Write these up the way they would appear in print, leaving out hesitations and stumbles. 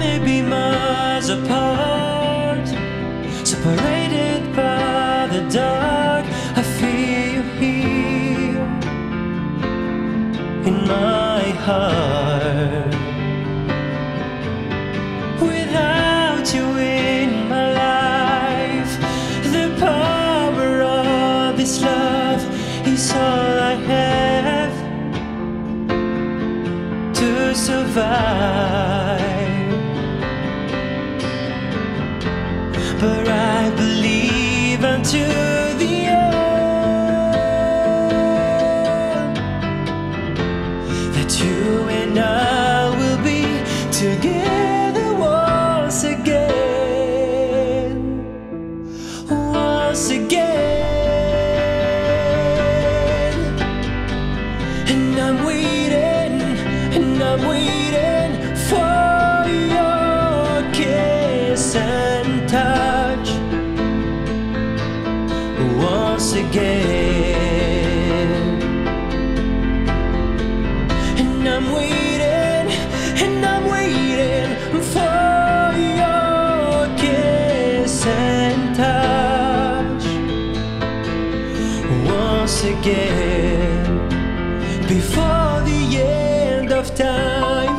may be miles apart, separated by the dark. I feel you here in my heart. Without you in my life, the power of this love is all I have to survive. But I believe until the end that you and I will be together once again, once again. And I'm waiting, and I'm waiting for your kiss and touch once again. And I'm waiting, and I'm waiting for your kiss and touch once again, before the end of time.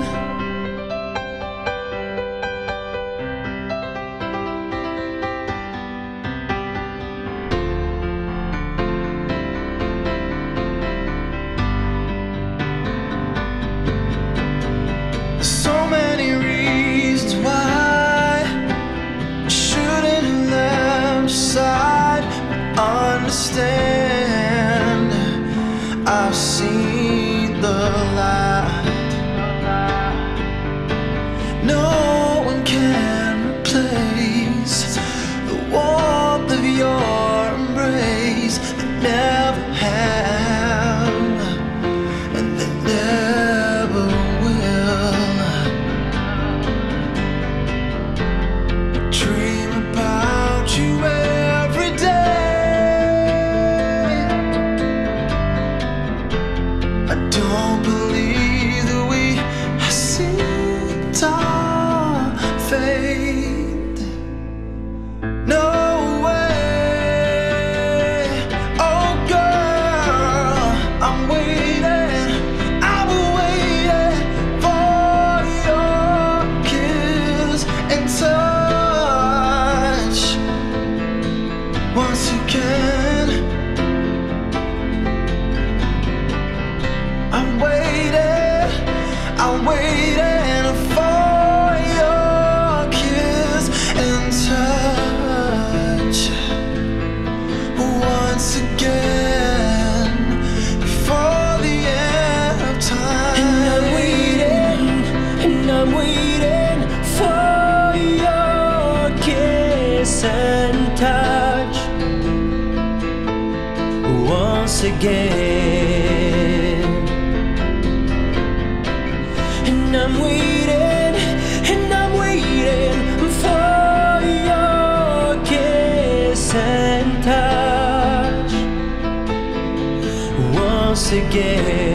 So many reasons why I shouldn't have left your side. Understand, I've seen the light. No one can replace the warmth of your embrace. They never have, and they never will. Dream about you every day. I don't believe that we have seen our fate. No way. Oh girl, I'm waiting, I've been waiting for your kiss and touch once again. I'm waiting for your kiss and touch once again, before the end of time. And I'm waiting, and I'm waiting for your kiss and touch once again. And I'm waiting, and I'm waiting for your kiss and touch once again.